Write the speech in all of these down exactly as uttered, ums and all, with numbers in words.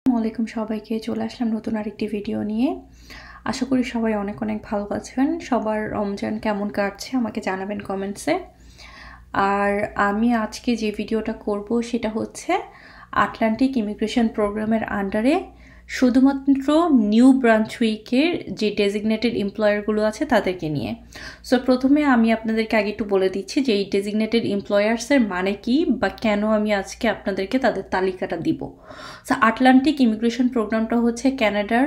আসসালামু সবাইকে চলে আসলাম নতুন আরেকটি ভিডিও নিয়ে। আশা করি সবাই অনেক অনেক ভালো আছেন। সবার রমজান কেমন কাটছে আমাকে জানাবেন কমেন্টসে। আর আমি আজকে যে ভিডিওটা করব সেটা হচ্ছে আটলান্টিক ইমিগ্রেশন প্রোগ্রামের আন্ডারে শুধুমাত্র নিউ ব্রাঞ্চউইকের যে ডেজিগনেটেড এমপ্লয়ারগুলো আছে তাদেরকে নিয়ে। সো প্রথমে আমি আপনাদেরকে আগে একটু বলে দিচ্ছি যে এই ডেজিগনেটেড এমপ্লয়ার্সের মানে কি বা কেন আমি আজকে আপনাদেরকে তাদের তালিকাটা দিব। সো আটলান্টিক ইমিগ্রেশন প্রোগ্রামটা হচ্ছে ক্যানাডার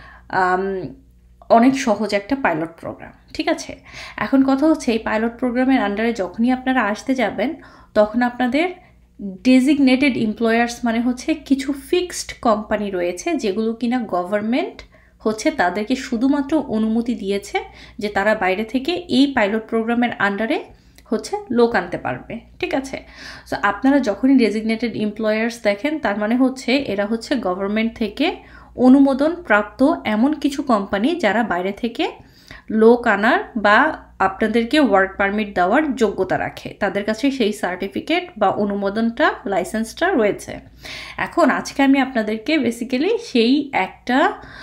অনেক সহজ একটা পাইলট প্রোগ্রাম, ঠিক আছে। এখন কথা হচ্ছে এই পাইলট প্রোগ্রামের আন্ডারে যখনই আপনারা আসতে যাবেন তখন আপনাদের ডেজিগনেটেড এমপ্লয়ার্স মানে হচ্ছে কিছু ফিক্সড কোম্পানি রয়েছে যেগুলো কিনা গভর্নমেন্ট হচ্ছে তাদেরকে শুধুমাত্র অনুমতি দিয়েছে যে তারা বাইরে থেকে এই পাইলট প্রোগ্রামের আন্ডারে হচ্ছে লোক আনতে পারবে, ঠিক আছে। সো আপনারা যখনই ডেজিগনেটেড এমপ্লয়ার্স দেখেন তার মানে হচ্ছে এরা হচ্ছে গভর্নমেন্ট থেকে অনুমোদন প্রাপ্ত এমন কিছু কোম্পানি যারা বাইরে থেকে লোক আনার বা আপনাদেরকে ওয়ার্ক পারমিট দেওয়ার যোগ্যতা রাখে, তাদের কাছে সেই সার্টিফিকেট বা অনুমোদনটা লাইসেন্সটা রয়েছে। এখন আজকে আমি আপনাদেরকে বেসিক্যালি সেই একটা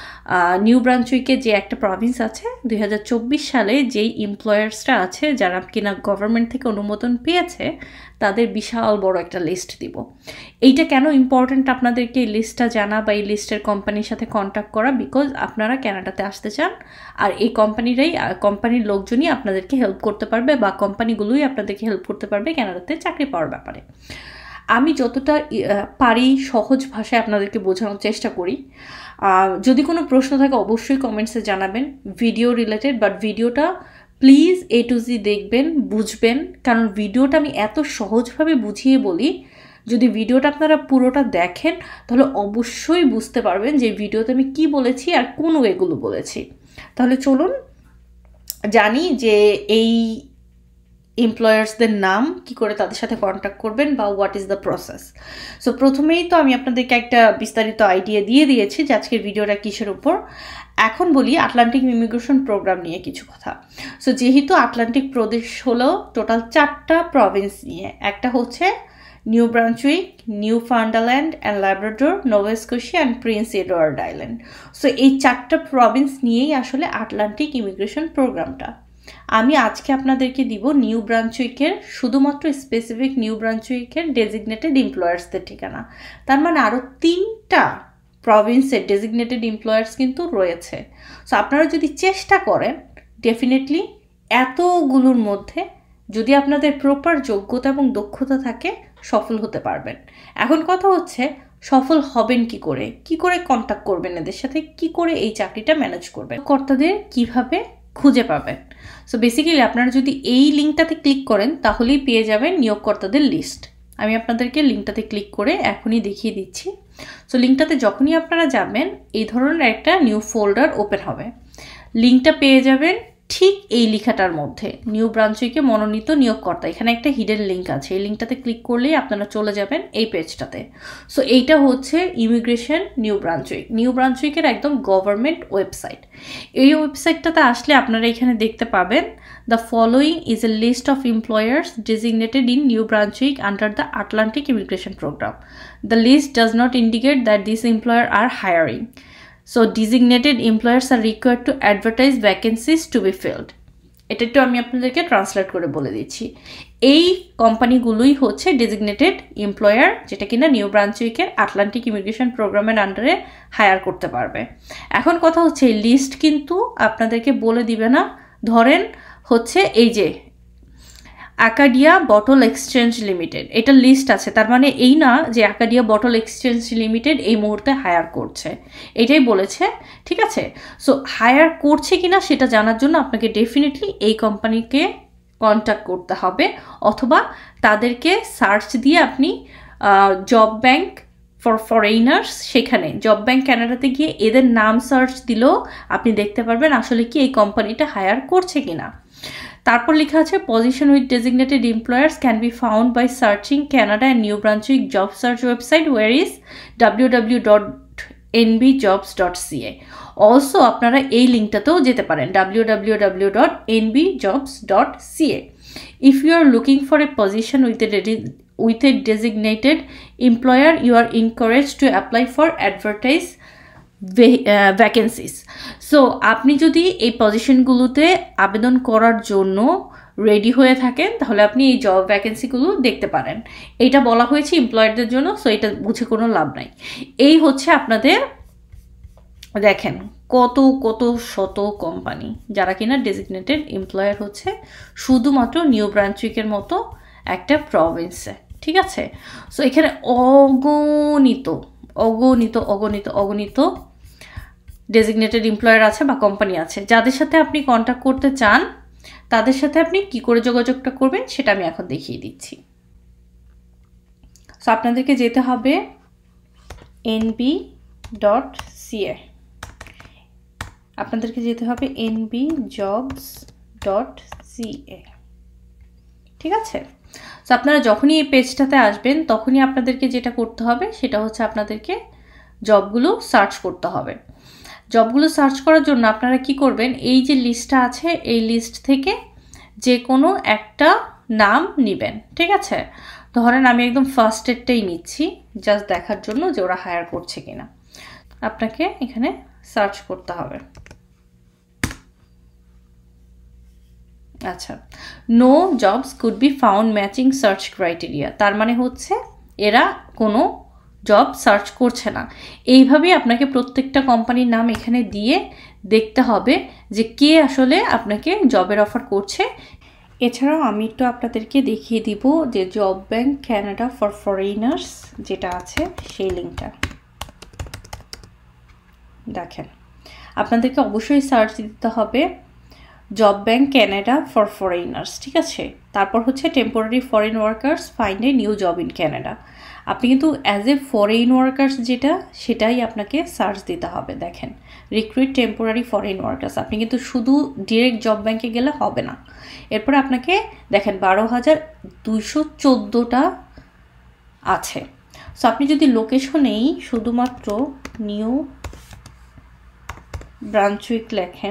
নিউ ব্রাঞ্চউইকে যে একটা প্রভিন্স আছে দুই হাজার চব্বিশ সালে যেই এমপ্লয়ার্সরা আছে যারা কিনা গভর্নমেন্ট থেকে অনুমোদন পেয়েছে তাদের বিশাল বড় একটা লিস্ট দিব। এইটা কেন ইম্পর্টেন্ট আপনাদেরকে এই লিস্টটা জানা বা এই লিস্টের কোম্পানির সাথে কন্ট্যাক্ট করা, বিকজ আপনারা ক্যানাডাতে আসতে চান আর এই কোম্পানিরাই কোম্পানির লোকজনই আপনাদেরকে হেল্প করতে পারবে বা কোম্পানিগুলোই আপনাদেরকে হেল্প করতে পারবে ক্যানাডাতে চাকরি পাওয়ার ব্যাপারে। আমি যতটা পারি সহজ ভাষায় আপনাদেরকে বোঝানোর চেষ্টা করি। যদি কোনো প্রশ্ন থাকে অবশ্যই কমেন্টসে জানাবেন ভিডিও রিলেটেড, বাট ভিডিওটা প্লিজ এ টু জি দেখবেন, বুঝবেন, কারণ ভিডিওটা আমি এত সহজভাবে বুঝিয়ে বলি। যদি ভিডিওটা আপনারা পুরোটা দেখেন তাহলে অবশ্যই বুঝতে পারবেন যে ভিডিওতে আমি কি বলেছি আর কোন ওয়েগুলো বলেছি। তাহলে চলুন জানি যে এই এমপ্লয়ার্সদের নাম কি করে তাদের সাথে কন্ট্যাক্ট করবেন বা what is the process. So প্রথমেই তো আমি আপনাদেরকে একটা বিস্তারিত আইডিয়া দিয়ে দিয়েছি যে আজকের ভিডিওটা কিসের উপর। এখন বলি আটলান্টিক ইমিগ্রেশন প্রোগ্রাম নিয়ে কিছু কথা। সো যেহেতু আটলান্টিক প্রদেশ হলো টোটাল চারটা প্রভিন্স নিয়ে, একটা হচ্ছে New Brunswick, Newfoundland and Labrador, Nova Scotia and Prince Edward Island. So এই চারটা প্রভিন্স নিয়েই আসলে আটলান্টিক ইমিগ্রেশন প্রোগ্রামটা। আমি আজকে আপনাদেরকে দিব নিউ ব্রাঞ্চউইকের শুধুমাত্র স্পেসিফিক নিউ ব্রাঞ্চউইকের ডেজিগনেটেড এমপ্লয়ার্সদের ঠিকানা। তার মানে আরও তিনটা প্রভিন্সের ডেজিগনেটেড এমপ্লয়ার্স কিন্তু রয়েছে। সো আপনারা যদি চেষ্টা করেন ডেফিনেটলি এতগুলোর মধ্যে যদি আপনাদের প্রপার যোগ্যতা এবং দক্ষতা থাকে সফল হতে পারবেন। এখন কথা হচ্ছে সফল হবেন কি করে, কি করে কন্ট্যাক্ট করবেন এদের সাথে, কি করে এই চাকরিটা ম্যানেজ করবেন, কর্তাদের কিভাবে খুঁজে পাবেন। সো বেসিক্যালি আপনারা যদি এই লিঙ্কটাতে ক্লিক করেন তাহলেই পেয়ে যাবেন নিয়োগকর্তাদের লিস্ট। আমি আপনাদেরকে লিঙ্কটাতে ক্লিক করে এখনই দেখিয়ে দিচ্ছি। সো লিঙ্কটাতে যখনই আপনারা যাবেন এই ধরনের একটা নিউ ফোল্ডার ওপেন হবে। লিঙ্কটা পেয়ে যাবেন ঠিক এই লেখাটার মধ্যে, নিউ ব্রাঞ্চউইকে মনোনীত নিয়োগকর্তা, এখানে একটা হিডেন লিঙ্ক আছে। এই লিঙ্কটাতে ক্লিক করলেই আপনারা চলে যাবেন এই পেজটাতে। সো এইটা হচ্ছে ইমিগ্রেশন নিউ ব্রাঞ্চউইক, নিউ ব্রাঞ্চউইকের একদম গভর্নমেন্ট ওয়েবসাইট। এই ওয়েবসাইটটাতে আসলে আপনারা এখানে দেখতে পাবেন the following is a list of employers designated in New Brunswick under the Atlantic immigration program. The list does not indicate that this employer are hiring. So designated employers are required to advertise vacancies to be filled. এটা একটু আমি আপনাদেরকে translate করে বলে দিচ্ছি। এই কোম্পানিগুলোই হচ্ছে designated employer যেটা কিনা নিউ ব্রাঞ্চউইকের আটলান্টিক ইমিগ্রেশন প্রোগ্রামের আন্ডারে হায়ার করতে পারবে। এখন কথা হচ্ছে এই লিস্ট কিন্তু আপনাদেরকে বলে দিবে না। ধরেন হচ্ছে এই যে আকাডিয়া বটল এক্সচেঞ্জ লিমিটেড, এটা লিস্ট আছে, তার মানে এই না যে আকাডিয়া বটল এক্সচেঞ্জ লিমিটেড এই মুহূর্তে হায়ার করছে, এটাই বলেছে, ঠিক আছে। সো হায়ার করছে কিনা সেটা জানার জন্য আপনাকে ডেফিনেটলি এই কোম্পানিকে কন্ট্যাক্ট করতে হবে, অথবা তাদেরকে সার্চ দিয়ে আপনি জব ব্যাংক ফর ফরেইনার্স, সেখানে জব ব্যাংক ক্যানাডাতে গিয়ে এদের নাম সার্চ দিলেও আপনি দেখতে পারবেন আসলে কি এই কোম্পানিটা হায়ার করছে কিনা। তারপর লেখা আছে position with designated employers can be found by searching Canada and New Brunswick job search website where is W W W dot N B jobs dot C A. Also আপনারা এই লিঙ্কটাতেও যেতে পারেন W W W dot N B jobs dot C A. If you are looking for a position with a with a designated employer, you are encouraged to apply for advertise vacancies. So আপনি যদি এই পজিশনগুলোতে আবেদন করার জন্য ready হয়ে থাকেন তাহলে আপনি এই জব ভ্যাকেন্সিগুলো দেখতে পারেন। এইটা বলা হয়েছে এমপ্লয়ারদের জন্য, সো এটা বুঝে কোনো লাভ নাই। এই হচ্ছে আপনাদের দেখেন কত কত শত কোম্পানি যারা কিনা ডেজিগনেটেড এমপ্লয়ার হচ্ছে শুধুমাত্র নিউ ব্রান্সউইকের মতো একটা প্রভিন্সে, ঠিক আছে। সো এখানে অগণিত অগণিত অগণিত অগণিত ডেজিগনেটেড এমপ্লয়ার আছে বা কোম্পানি আছে। যাদের সাথে আপনি কন্ট্যাক্ট করতে চান তাদের সাথে আপনি কি করে যোগাযোগটা করবেন সেটা আমি এখন দেখিয়ে দিচ্ছি। সো আপনাদেরকে যেতে হবে এনবি ডট সিএ, আপনাদেরকে যেতে হবে এনবি জবস ডট সিএ, ঠিক আছে। সো আপনারা যখনই এই পেজটাতে আসবেন তখনই আপনাদেরকে যেটা করতে হবে সেটা হচ্ছে আপনাদেরকে জবগুলো সার্চ করতে হবে। জবগুলো সার্চ করার জন্য আপনারা কি করবেন, এই যে লিস্টটা আছে এই লিস্ট থেকে যে কোনো একটা নাম নেবেন, ঠিক আছে। ধরেন আমি একদম ফার্স্ট এডটাই নিচ্ছি জাস্ট দেখার জন্য যে ওরা হায়ার করছে কিনা। আপনাকে এখানে সার্চ করতে হবে। আচ্ছা, no jobs could be found matching search criteria, তার মানে হচ্ছে এরা কোনো জব সার্চ করছে না। এইভাবেই আপনাকে প্রত্যেকটা কোম্পানির নাম এখানে দিয়ে দেখতে হবে যে কে আসলে আপনাকে জবের অফার করছে। এছাড়াও আমি একটু আপনাদেরকে দেখিয়ে দিব যে job bank Canada for foreigners যেটা আছে সেই লিঙ্কটা দেখেন। আপনাদেরকে অবশ্যই সার্চ দিতে হবে job bank Canada for foreigners, ঠিক আছে। তারপর হচ্ছে temporary foreign workers find a new job in Canada. আপনি কিন্তু অ্যাজ এ ফরেন ওয়ার্কার্স যেটা সেটাই আপনাকে সার্চ দিতে হবে। দেখেন রিক্রুইট টেম্পোরারি ফরেন ওয়ার্কার্স, আপনি কিন্তু শুধু ডিরেক্ট জব ব্যাংকে গেলে হবে না। এরপর আপনাকে দেখেন বারো হাজার দুইশো চোদ্দোটা আছে। সো আপনি যদি লোকেশনেই শুধুমাত্র নিউ ব্রান্সউইক লেখেন,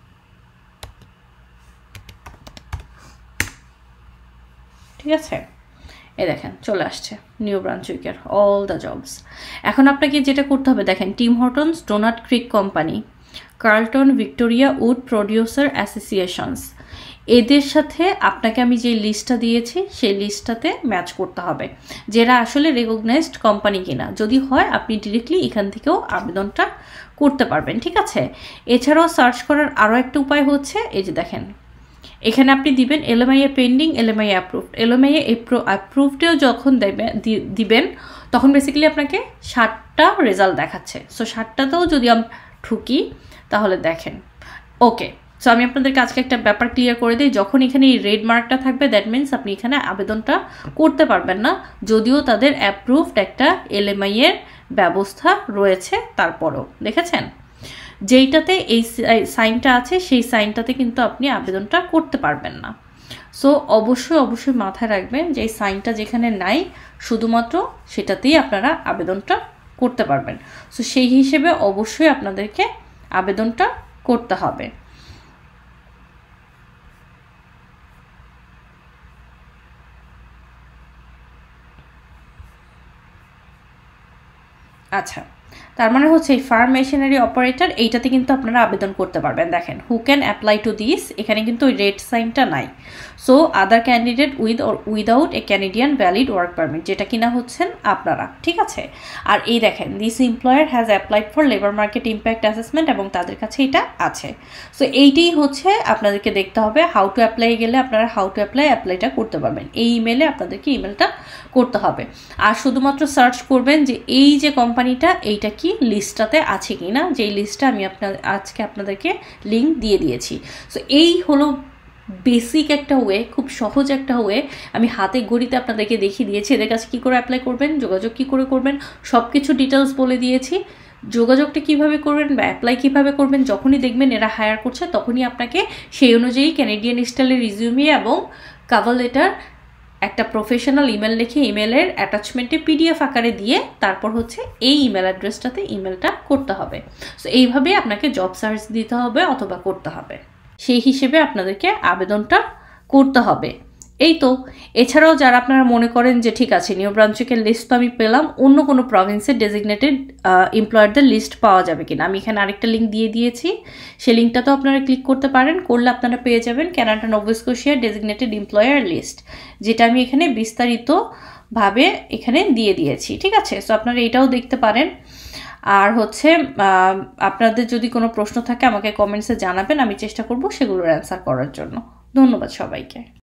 ঠিক আছে, এই দেখেন চলে আসছে নিউ ব্রান্সউইকের অল দ্য জবস। এখন আপনাকে যেটা করতে হবে দেখেন Tim Hortons, donut creek company, Carleton Victoria wood producer associations, এদের সাথে আপনাকে আমি যে লিস্টটা দিয়েছি সেই লিস্টটাতে ম্যাচ করতে হবে যেটা আসলে রেকগনাইজড কোম্পানি কিনা। যদি হয় আপনি ডিরেক্টলি এখান থেকেও আবেদনটা করতে পারবেন, ঠিক আছে। এছাড়াও সার্চ করার আরও একটা উপায় হচ্ছে এই যে দেখেন এখানে আপনি দিবেন এলএমআইএ পেন্ডিং, এলএমআইএ অ্যাপ্রুভড। এলএমআইএ অ্যাপ্রুভডেও যখন দিবেন তখন বেসিক্যালি আপনাকে ষাটটা রেজাল্ট দেখাচ্ছে। সো ষাটটাতেও যদি আমি ঠুকি তাহলে দেখেন ওকে। সো আমি আপনাদেরকে আজকে একটা ব্যাপার ক্লিয়ার করে দিই, যখন এখানে এই রেড মার্কটা থাকবে দ্যাট মিনস আপনি এখানে আবেদনটা করতে পারবেন না, যদিও তাদের অ্যাপ্রুভড একটা এলএমআইএর ব্যবস্থা রয়েছে। তারপরও দেখেছেন যেইটাতে এই সাইনটা আছে সেই সাইনটাতে কিন্তু আপনি আবেদনটা করতে পারবেন না। সো অবশ্যই অবশ্যই মাথায় রাখবেন যে এই সাইনটা যেখানে নাই শুধুমাত্র সেটাতেই আপনারা আবেদনটা করতে পারবেন। সো সেই হিসেবে অবশ্যই আপনাদেরকে আবেদনটা করতে হবে। আচ্ছা, তার মানে হচ্ছে এই ফার্ম মেশিনারি অপারেটর এইটাতে কিন্তু আপনারা আবেদন করতে পারবেন। দেখেন who can apply to this, এখানে কিন্তু ওই রেড সাইনটা নাই। So other candidate with or without a Canadian valid work permit, যেটা কিনা হচ্ছেন আপনারা, ঠিক আছে। আর এই দেখেন this employer has applied for labour market impact assessment এবং তাদের কাছে এটা আছে। সো এইটাই হচ্ছে আপনাদেরকে দেখতে হবে হাউ টু অ্যাপ্লাই গেলে আপনারা হাউ টু অ্যাপ্লাই অ্যাপ্লাইটা করতে পারবেন। এই ইমেলে আপনাদেরকে ইমেলটা করতে হবে আর শুধুমাত্র সার্চ করবেন যে এই যে কোম্পানিটা এইটা কি লিস্টটাতে আছে কি না, যেই লিস্টটা আমি আপনার আজকে আপনাদেরকে লিঙ্ক দিয়ে দিয়েছি। সো এই হলো বেসিক একটা ওয়ে, খুব সহজ একটা ওয়ে। আমি হাতে ঘড়িতে আপনাদেরকে দেখিয়ে দিয়েছি এদের কাছে কী করে অ্যাপ্লাই করবেন, যোগাযোগ কী করে করবেন, সব কিছু ডিটেলস বলে দিয়েছি। যোগাযোগটা কিভাবে করবেন বা অ্যাপ্লাই কিভাবে করবেন, যখনই দেখবেন এরা হায়ার করছে তখনই আপনাকে সেই অনুযায়ী ক্যানাডিয়ান স্টাইলের রিজিউমি এবং কভার লেটার একটা প্রফেশনাল ইমেল লিখে ইমেলের অ্যাটাচমেন্টে পিডিএফ আকারে দিয়ে তারপর হচ্ছে এই ইমেল অ্যাড্রেসটাতে ইমেলটা করতে হবে। সো এইভাবে আপনাকে জব সার্চ দিতে হবে অথবা করতে হবে, সেই হিসেবে আপনাদেরকে আবেদনটা করতে হবে। এই তো। এছাড়াও যারা আপনারা মনে করেন যে ঠিক আছে নিউ ব্রান্সউইকের লিস্ট তো আমি পেলাম, অন্য কোনো প্রভিন্সের ডেজিগনেটেড এমপ্লয়ারদের লিস্ট পাওয়া যাবে কিনা, আমি এখানে আরেকটা লিঙ্ক দিয়ে দিয়েছি, সেই লিঙ্কটাতেও আপনারা ক্লিক করতে পারেন, করলে আপনারা পেয়ে যাবেন কানাডা নোভা স্কটিয়ার ডেজিগনেটেড এমপ্লয়ার লিস্ট, যেটা আমি এখানে বিস্তারিতভাবে এখানে দিয়ে দিয়েছি। ঠিক আছে, সো আপনারা এটাও দেখতে পারেন। আর হচ্ছে আপনাদের যদি কোনো প্রশ্ন থাকে আমাকে কমেন্টসে জানাবেন, আমি চেষ্টা করব সেগুলোর অ্যান্সার করার জন্য। ধন্যবাদ সবাইকে।